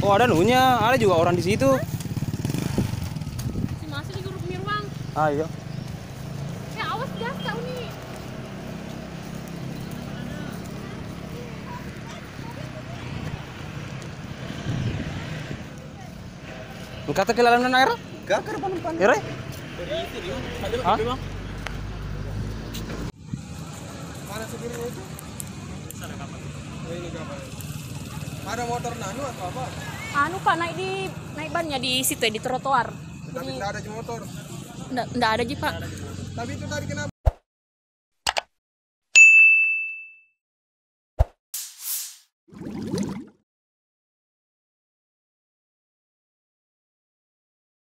Oh, ada nunya, ada juga orang di situ. Si masuk di grup Mirwang. Ayo. Ya awas gas kau nih. Kata kelalanan air? Gak ke depan. Ere? Hah? Mana supirnya itu? Oh, ini gambar. Ada motor nano atau apa? Anu Pak naik bannya di situ ya, di trotoar. Tapi tidak ada motor. Nggak ada Ji Pak. Tapi itu tadi kenapa?